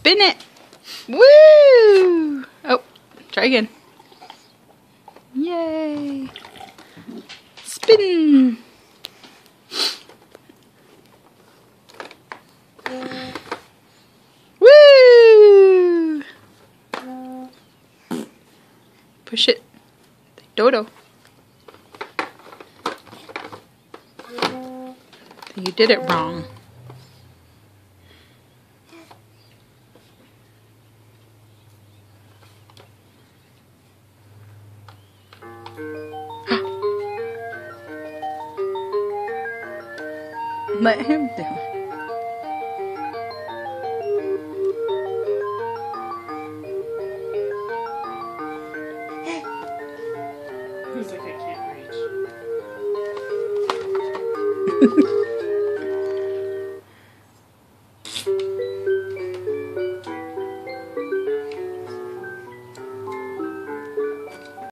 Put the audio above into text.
Spin it. Woo! Oh, try again. Yay! Spin! Woo! Push it. Like Dodo. You did it wrong. Let him do it. He's like, I can't reach.